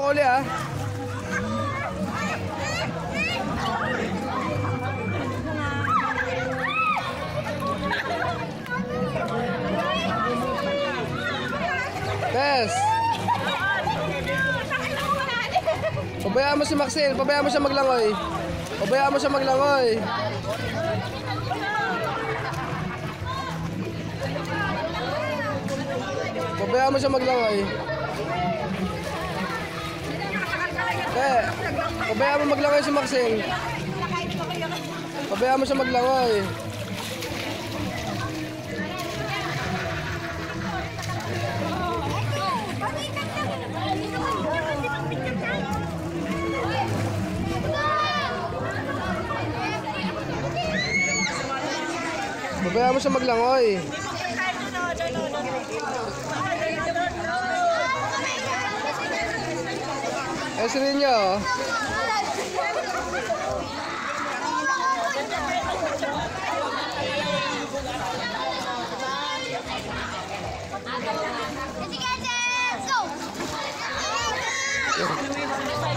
uli ah. Yes. Pabayaan mo si Maxine, pabayaan mo siya maglangoy. Pabayaan mo siya maglangoy. Pabayaan mo siya maglangoy. Pabayaan mo maglangoy si Maxine. Pabayaan mo siya maglangoy. Pabayaan mo siya maglangoy. Eh, si Niño. Sige, go!